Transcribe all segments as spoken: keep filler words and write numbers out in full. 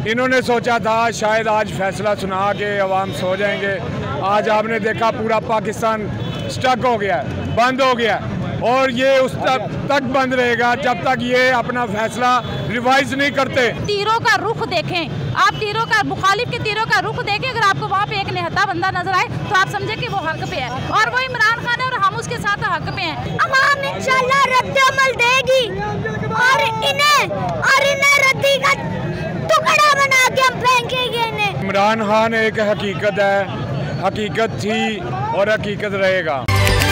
इन्होंने सोचा था शायद आज फैसला सुना के अवाम सो जाएंगे। आज आपने देखा पूरा पाकिस्तान स्टक हो गया है, बंद हो गया है, और ये उस तक, तक बंद रहेगा जब तक ये अपना फैसला रिवाइज नहीं करते। तीरों का रुख देखें, आप तीरों का मुखालिफ के तीरों का रुख देखें, अगर आपको वहाँ पे एक निहत्था बंदा नजर आए तो आप समझे कि वो हक पे है, और वो इमरान खान है और हम उसके साथ हक पे हैं। अवाम इंशाल्लाह रद्द-ए-अमल देगी और इन्हें और इन्हें रद्दी का टुकड़ा बना के हम फेंकेंगे इन्हें। इमरान खान एक हकीकत है, हकीकत थी और हकीकत रहेगा,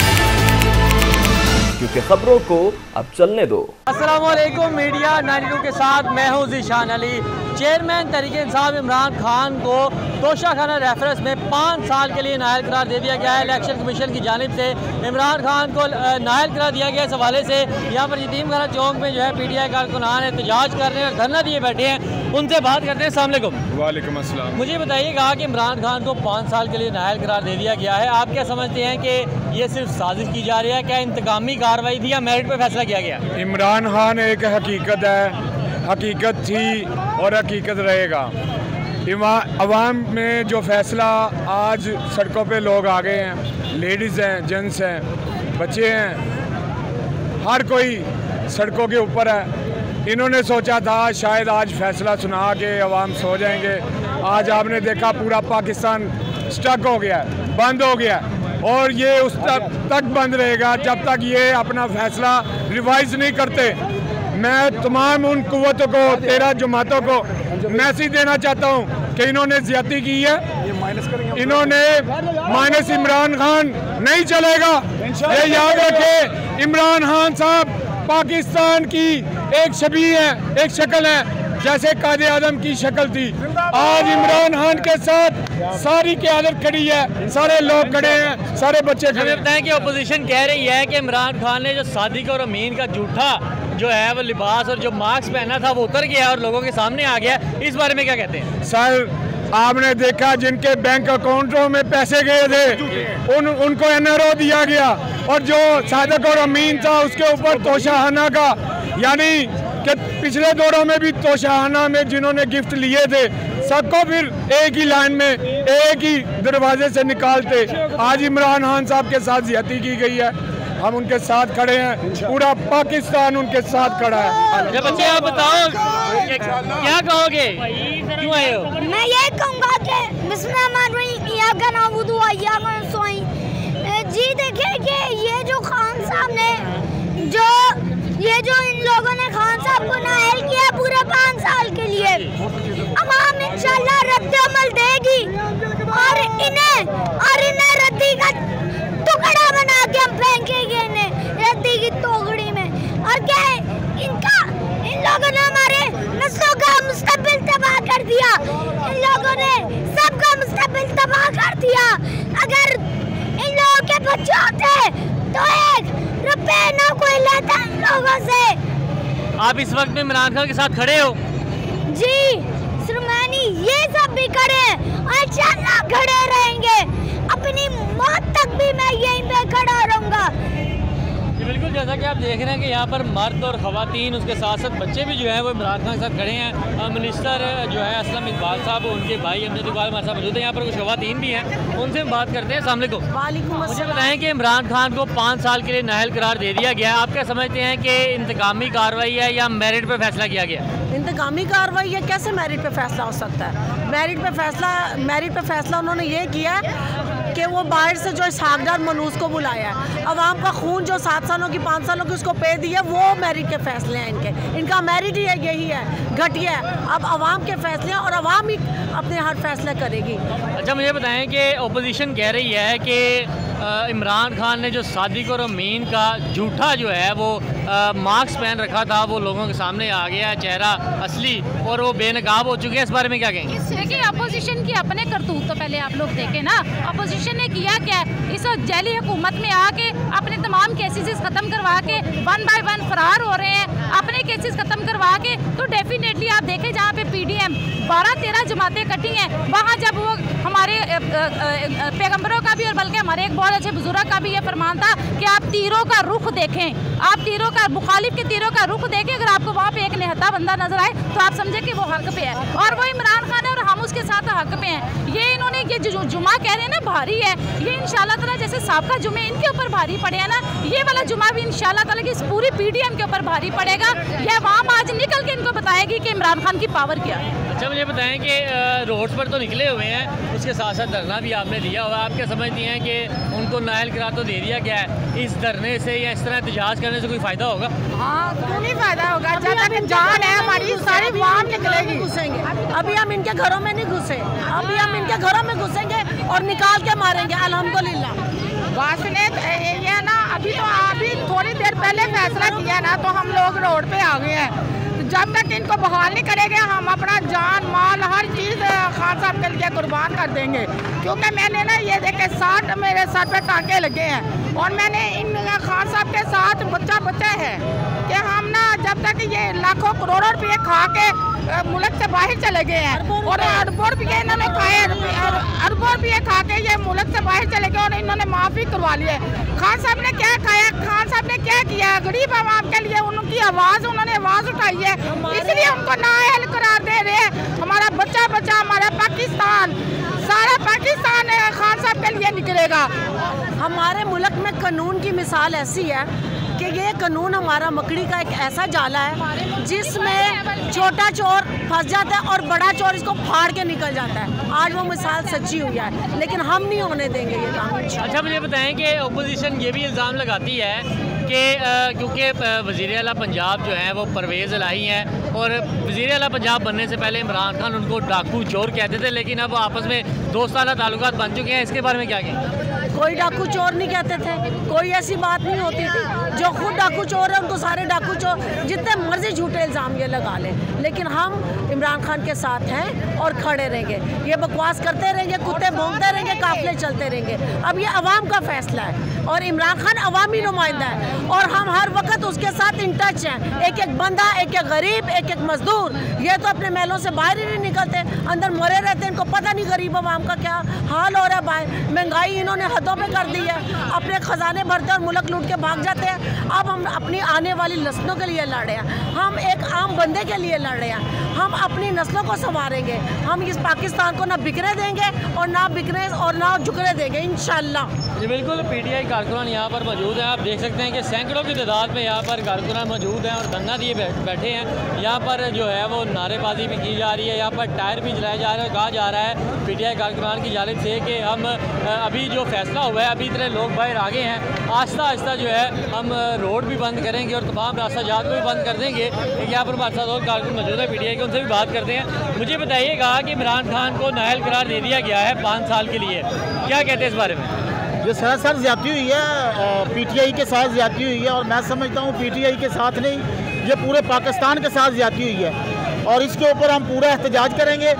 क्योंकि खबरों को अब चलने दो। अस्सलाम वालेकुम, मीडिया नाइनटी के साथ मैं हूं ज़ीशान अली। चेयरमैन तहरीक इंसाफ इमरान खान को तोशाखाना रेफरेंस में पाँच साल के लिए नाअहल करार दे दिया गया है। इलेक्शन कमीशन की जानिब से इमरान खान को नाअहल करार दिया गया। इस हवाले से यहाँ पर यतीम खाना चौक में जो है पी टी आई कारकुनान एहतजाज कर रहे हैं और धरना दिए बैठे हैं, उनसे बात करते हैं। अस्सलाम वालेकुम। वालेकुम अस्सलाम। मुझे बताइएगा कि इमरान खान को पाँच साल के लिए नाअहल करार दे दिया गया है, आप क्या समझते हैं कि ये सिर्फ साजिश की जा रही है, क्या इंतकामी कार्रवाई थी या मेरिट पर फैसला किया गया? इमरान खान एक हकीकत है, हकीकत थी और हकीकत रहेगा। अवाम में जो फैसला, आज सड़कों पे लोग आ गए हैं, लेडीज़ हैं, जेंट्स हैं, बच्चे हैं, हर कोई सड़कों के ऊपर है। इन्होंने सोचा था शायद आज फैसला सुना के अवाम सो जाएंगे। आज आपने देखा पूरा पाकिस्तान स्टक हो गया है, बंद हो गया है, और ये उस तक, तक बंद रहेगा जब तक ये अपना फैसला रिवाइज नहीं करते। मैं तमाम उन कुव्वतों को, तेरह जमातों को मैसेज देना चाहता हूँ कि इन्होंने ज्यादती की है, इन्होंने माइनस इमरान खान नहीं चलेगा। ये याद रखे, इमरान खान साहब पाकिस्तान की एक छवि है, एक शक्ल है, जैसे कायदे आजम की शक्ल थी। आज इमरान खान के साथ सारी क़यादत खड़ी है, सारे लोग खड़े हैं, सारे बच्चे खड़े हैं। बताएं कि अपोजिशन कह रही है कि इमरान खान ने जो सादिक और अमीन का झूठा जो है वो लिबास और जो मास्क पहना था वो उतर गया और लोगों के सामने आ गया, इस बारे में क्या कहते हैं? सर, आपने देखा जिनके बैंक अकाउंटों में पैसे गए थे उन उनको एन आर ओ दिया गया, और जो सादिक और अमीन था उसके ऊपर तोशाखाना का, यानी कि पिछले दौरों में भी तोशाखाना में जिन्होंने गिफ्ट लिए थे सबको फिर एक ही लाइन में एक ही दरवाजे से निकालते। आज इमरान खान साहब के साथ ज्यादती की गई है, हम उनके साथ खड़े हैं, पूरा पाकिस्तान उनके साथ खड़ा है। जब बच्चे आप बताओ क्या कहोगे, क्यों आए हो? मैं ये कहूँगा कि बिस्मिल्लाहिर्रहमानिर्रहीम का नाम वुदू आया सोई। जी देखिए कि ये जो खान साहब ने जो ये जो इन लोगों ने खान साहब को नाअहल किया पूरे पाँच साल के लिए, अवाम इंशाल्लाह रद्द-ए-अमल देगी और इन्हें और इन्हें रद्दी का टुकड़ा बना के हम फेंकेंगे इन्हें रद्दी की टोकरी में। और क्या है, इनका इन लोगों ने हमारे नस्लों का मुस्तकबिल तबाह कर दिया, इन लोगों ने सबका मुस्तकबिल तबाह कर दिया। अगर इन लोगों के बच्चे होते तो एक रुपए ना कोई लेता इन लोगों से। आप इस वक्त में इमरान खान के साथ खड़े हो? जी सुरमानी, ये सब भी खड़े हैं और इंशाल्लाह खड़े रहेंगे, अपनी मौत तक भी मैं यहीं पे खड़ा रहूंगा। बिल्कुल, जैसा कि आप देख रहे हैं कि यहाँ पर मर्द और ख़वातीन, उसके साथ साथ बच्चे भी जो है वो इमरान खान के साथ खड़े हैं। मिनिस्टर जो है असलम इकबाल साहब, उनके भाई अमजद इकबाल हमारे साथ मौजूद हैं। यहाँ पर कुछ ख़वातीन भी हैं, उनसे हम बात करते हैं। अस्सलाम वालेकुम। मुझे बताएं कि इमरान खान को पाँच साल के लिए नाअहल करार दे दिया गया, आप क्या समझते हैं कि इंतकामी कार्रवाई है या मेरिट पर फैसला किया गया? इंतकामी कार्रवाई है, कैसे मेरिट पे फैसला हो सकता है? मेरिट पे फैसला मेरिट पे फैसला उन्होंने ये किया कि वो बाहर से जो इसहाकडार मनूस को बुलाया है, अवाम का खून जो सात सालों की पाँच सालों की उसको पे दिया, वो मेरिट के फैसले हैं इनके। इनका मेरिट ही है, यही है, घटिया है। अब अवाम के फैसले हैं और अवाम ही अपने हर फैसले करेगी। अच्छा, मुझे बताएं कि अपोजिशन कह रही है कि इमरान खान ने जो सादिक और अमीन का झूठा जो है वो मास्क पहन रखा था वो लोगों के सामने आ गया, चेहरा असली, और वो बेनकाब हो चुके हैं, इस बारे में क्या कहेंगे? देखिए, अपोजिशन की अपने करतूत तो पहले आप लोग देखें ना, अपोजिशन ने किया क्या? इस जेली हुकूमत में आके अपने तमाम केसेस खत्म करवा के वन बाय वन फरार हो रहे हैं, अपने केसेस खत्म करवा के। तो डेफिनेटली आप देखें, जहाँ पे पी डी एम बारह तेरह जमातें कटी हैं, वहाँ जब वो हमारे हमारे पैगंबरों का भी और बल्कि हमारे एक बहुत अच्छे बुजुर्ग का भी ये फरमान था कि आप तीरों का रुख देखें, आप तीरों का मुखालिफ के तीरों का रुख देखें, अगर आपको वहाँ पे एक निहत्था बंदा नजर आए तो आप समझे कि वो हक पे है और वो इमरान खान है और हम उसके साथ हक पे हैं। ये इन्होंने ये जो जुमा कह रहे हैं ना भारी है, ये इंशाल्लाह ताला जैसे साबका जुमे इनके ऊपर भारी पड़े हैं ना, ये वाला जुमा भी इंशाल्लाह ताला की इस पूरी पीडीएम के ऊपर भारी पड़ेगा। यह वहाँ आज निकल के इनको बताएगी कि इमरान खान की पावर क्या है। अच्छा मुझे बताएं कि रोड्स पर तो निकले हुए हैं, उसके साथ साथ धरना भी आपने दिया हुआ, आप क्या समझती हैं कि उनको नाअहल करार तो दे दिया गया है, इस धरने से या इस तरह एहतजाज करने से कोई फ़ायदा होगा? हाँ क्यों नहीं फ़ायदा होगा, जब तक जान है हमारी सारी वाम निकलेगी। घुसेंगे अभी हम इनके घरों में नहीं घुसे, अभी हम इनके घरों में घुसेंगे और निकाल के मारेंगे अल्हम्दुलिल्लाह। बस ने ये ना अभी तो अभी थोड़ी देर पहले फैसला किया ना तो हम लोग रोड पे आ गए हैं। जब तक इनको बहाल नहीं करेंगे हम अपना जान माल हर चीज़ खान साहब के लिए कुर्बान कर देंगे, क्योंकि मैंने ना ये देखे साठ मेरे सर पे टाँके लगे हैं और मैंने इन खान साहब के साथ बच्चा बच्चा है कि हम ना जब तक ये लाखों करोड़ों रुपये खा के मुल्क से बाहर चले गए हैं और अरबों रुपये इन्होंने खाए, अरबों रुपये खा के ये मुल्क से बाहर चले गए और इन्होंने माफ़ी करवा ली है। खान साहब ने क्या खाया, खान साहब ने क्या किया गरीब आवाम के लिए, उनकी आवाज़ उन्होंने आवाज़ उठाई है, इसलिए उनको नाअहल करार दे रहे हैं। हमारा बच्चा बच्चा हमारा पाकिस्तान, सारा पाकिस्तान खान साहब के लिए निकलेगा। हमारे मुल्क में कानून की मिसाल ऐसी है कि ये कानून हमारा मकड़ी का एक ऐसा जाला है जिसमें छोटा चोर फंस जाता है और बड़ा चोर इसको फाड़ के निकल जाता है। आज वो मिसाल सच्ची हुई है, लेकिन हम नहीं होने देंगे ये काम। अच्छा मुझे बताएं कि अपोजिशन ये भी इल्ज़ाम लगाती है कि क्योंकि वज़ीर आला पंजाब जो है वो परवेज़ इलाही हैं और वज़ीर आला पंजाब बनने से पहले इमरान खान उनको डाकू चोर कहते थे, लेकिन अब आपस में दोस्ताना ताल्लुकात बन चुके हैं, इसके बारे में क्या कहें? कोई डाकू चोर नहीं कहते थे, कोई ऐसी बात नहीं होती थी। जो खुद डाकू चोर है उनको सारे डाकू चोर जितने मर्जी झूठे इल्ज़ाम ये लगा लें, लेकिन हम इमरान खान के साथ हैं और खड़े रहेंगे। ये बकवास करते रहेंगे, कुत्ते भौंकते रहेंगे, काफिले चलते रहेंगे। अब ये अवाम का फैसला है और इमरान खान अवामी नुमाइंदा है और हम हर वक्त उसके साथ इन टच हैं। एक एक बंदा, एक एक गरीब, एक एक मजदूर, ये तो अपने महलों से बाहर ही नहीं निकलते, अंदर मरे रहते। इनको पता नहीं गरीब अवाम का क्या हाल हो रहा है बाहर। महंगाई इन्होंने हदों पे कर दी है, अपने खजाने भरते और मुल्क लूट के भाग जाते हैं। अब हम अपनी आने वाली नस्लों के लिए लड़ रहे हैं, हम एक आम बंदे के लिए लड़ रहे हैं। हम अपनी नस्लों को संवारेंगे, हम इस पाकिस्तान को ना बिखरे देंगे और ना बिखरे और ना झुकने देंगे इंशाल्लाह। जी बिल्कुल, पीटीआई कारकुनान यहाँ पर मौजूद हैं। आप देख सकते हैं कि सैकड़ों की तादाद में यहाँ पर कारकुनान मौजूद हैं और धरना दिए बैठे हैं। यहाँ पर जो है वो नारेबाजी भी की जा रही है, यहाँ पर टायर भी जलाए जा रहे हैं। कहा जा रहा है पीटीआई कारकुनान की जानिब से कि हम अभी जो फैसला हुआ है, अभी इतने लोग बाहर आ गए हैं, आहिस्ता आहिस्ता जो है हम रोड भी बंद करेंगे और तमाम रास्ता जात को भी बंद कर देंगे। यहाँ पर हमारे साथ और कारकुन मौजूद है पीटीआई के, उनसे भी बात करते हैं। मुझे बताइएगा कि इमरान खान को नाअहल करार दे दिया गया है पाँच साल के लिए, क्या कहते हैं इस बारे में? ये सरासर ज़्यादती हुई है, पीटीआई के साथ ज़्यादती हुई है और मैं समझता हूँ पीटीआई के साथ नहीं, ये पूरे पाकिस्तान के साथ ज़्यादती हुई है और इसके ऊपर हम पूरा एहतजाज करेंगे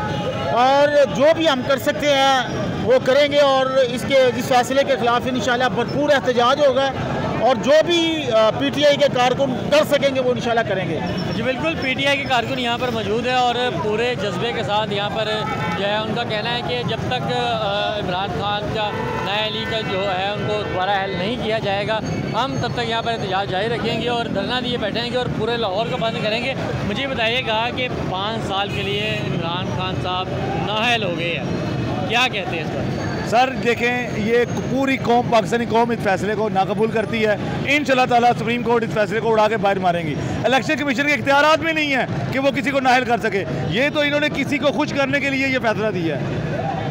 और जो भी हम कर सकते हैं वो करेंगे और इसके इस फैसले के ख़िलाफ़ इंशाल्लाह भरपूर एहतजाज होगा और जो भी पीटीआई के कारकुन कर सकेंगे वो इंशाल्लाह करेंगे। जी बिल्कुल, पीटीआई के कारकुन यहाँ पर मौजूद है और पूरे जज्बे के साथ यहाँ पर जो है उनका कहना है कि जब तक इमरान खान का नाअहली का जो है उनको दोबारा हल नहीं किया जाएगा, हम तब तक यहाँ पर एहतजाज जारी रखेंगे और धरना दिए बैठेंगे और पूरे लाहौर को बंद करेंगे। मुझे बताइएगा कि पाँच साल के लिए इमरान खान साहब नाअहल हो गए हैं, क्या कहते हैं इस पर? सर देखें, ये पूरी कौम, पाकिस्तानी कौम इस फैसले को नाकबूल करती है। इंशाल्लाह ताला सुप्रीम कोर्ट इस फैसले को उड़ा के बाहर मारेंगी। इलेक्शन कमीशन के इख्तियारात भी नहीं है कि वो किसी को नाअहल कर सके, ये तो इन्होंने किसी को खुश करने के लिए ये फैसला दिया है।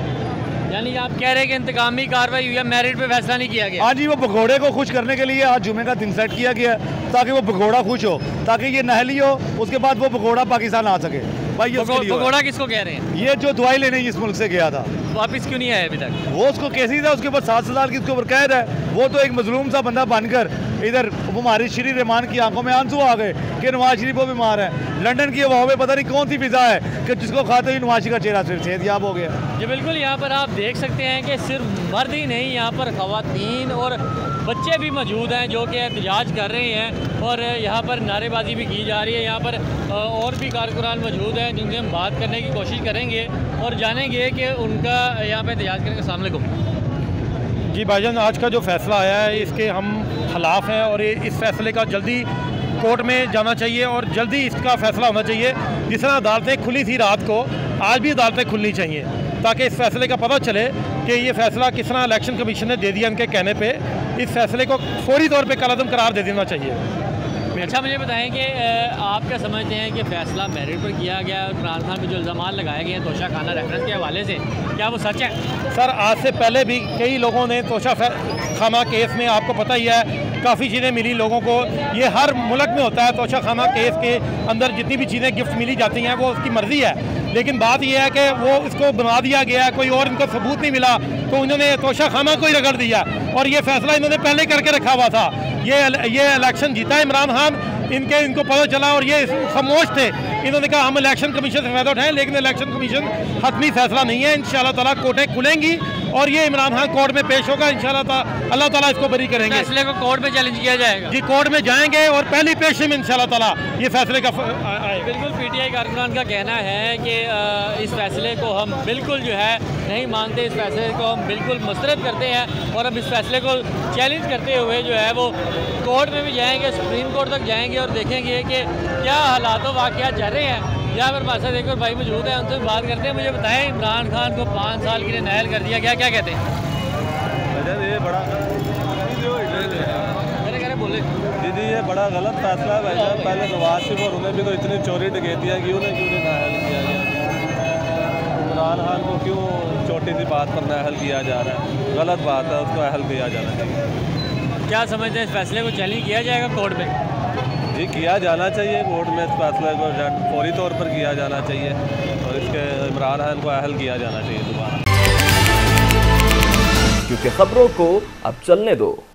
यानी आप कह रहे हैं कि इंतकामी कार्रवाई हुई है, मेरिट पे फैसला नहीं किया गया? हाँ जी, वो भगोड़े को खुश करने के लिए आज जुमे का दिन सेट किया गया ताकि वो भगोड़ा खुश हो, ताकि ये नाअहली हो, उसके बाद वो भगोड़ा पाकिस्तान आ सके। भाई ये भगोड़ा किसको कह रहे हैं? ये जो दवाई लेने इस मुल्क से गया था, वापस क्यों नहीं आया अभी तक? वो उसको केसी था, उसके ऊपर सात साल की उसके ऊपर कैद है। वो तो एक मजलूम सा बंदा बनकर इधर हमारी श्री रहमान की आंखों में आंसू आ गए कि नवाज शरीफ वो बीमार है। लंदन की हवा में पता नहीं कौन सी फिजा है कि जिसको खाते ही नवाज का चेहरा सिर्फ सेहतयाब हो गया। जी बिल्कुल, यहाँ पर आप देख सकते हैं कि सिर्फ मर्द ही नहीं, यहाँ पर खवातीन और बच्चे भी मौजूद हैं जो कि एहतजाज कर रहे हैं और यहाँ पर नारेबाजी भी की जा रही है। यहाँ पर और भी कारकुनान मौजूद हैं जिनसे हम बात करने की कोशिश करेंगे और जानेंगे कि उनका यहाँ पर एहतजाज करेंगे। अस्सलाम वालेकुम। जी भाईजान, आज का जो फैसला आया है इसके हम खिलाफ हैं और इस फैसले का जल्दी कोर्ट में जाना चाहिए और जल्दी इसका फैसला होना चाहिए। जिस तरह अदालतें खुली थी रात को, आज भी अदालतें खुलनी चाहिए ताकि इस फैसले का पता चले कि ये फैसला किस तरह इलेक्शन कमीशन ने दे दिया। इनके कहने पे इस फैसले को फौरी तौर पे कलअदम करार दे देना चाहिए। अच्छा, मुझे बताएं कि आप क्या समझते हैं कि फ़ैसला मेरिट पर किया गया और इमरान खान पे जो इल्ज़ाम लगाए गए हैं तोशा खाना रेफरेंस के हवाले से, क्या वो सच है? सर, आज से पहले भी कई लोगों ने तोशा खाना केस में, आपको पता ही है, काफ़ी चीज़ें मिली लोगों को। ये हर मुल्क में होता है। तोशा खाना केस के अंदर जितनी भी चीज़ें गिफ्ट मिली जाती हैं वो उसकी मर्ज़ी है, लेकिन बात यह है कि वो इसको बना दिया गया है, कोई और इनको सबूत नहीं मिला तो इन्होंने तोशा खाना को ही रगड़ दिया और ये फैसला इन्होंने पहले करके रखा हुआ था। ये ये इलेक्शन जीता है इमरान खान, इनके इनको पता चला और ये खामोश थे। इन्होंने कहा हम इलेक्शन कमीशन से फ़ायदा उठाएं, लेकिन इलेक्शन कमीशन हतमी फैसला नहीं है। इंशाल्लाह ताला कोर्टें खुलेंगी और ये इमरान खान कोर्ट में पेश होगा। इंशाल्लाह ताला अल्लाह ताला इसको बरी करेंगे। फैसले को कोर्ट में चैलेंज किया जाएगा जी, कोर्ट में जाएंगे और पहली पेशी में इंशाल्लाह ताला ये फैसले का आएगा। बिल्कुल, पीटीआई कारकुनान का कहना है कि इस फैसले को हम बिल्कुल जो है नहीं मानते, इस फैसले को हम बिल्कुल मुस्तरद करते हैं और अब इस फैसले को चैलेंज करते हुए जो है वो कोर्ट में भी जाएंगे, सुप्रीम कोर्ट तक जाएंगे और देखेंगे कि क्या हालात वाक़यात जा रहे हैं। यहाँ पर हमारे साथ एक और भाई मौजूद है, उनसे बात करते हैं। मुझे बताएं, इमरान खान को पाँच साल के लिए नाअहल कर दिया गया, क्या कहते हैं? ये बड़ा बोले दीदी ये बड़ा गलत फैसला है भाई साहब। पहले नवाज शरीफ और उन्हें भी तो इतनी चोरी डकैतियाँ की, उन्हें क्यों नहीं नाअहल किया गया? इमरान खान को क्यों छोटी सी बात पर नाअहल किया जा रहा है? गलत बात है, उसको अहल किया जाना चाहिए। क्या समझते हैं, इस फैसले को चैलेंज किया जाएगा कोर्ट में? जी, किया जाना चाहिए कोर्ट में। इस फैसले को फौरी तौर पर किया जाना चाहिए और इसके इमरान खान को अहल किया जाना चाहिए दोबारा, क्योंकि खबरों को अब चलने दो।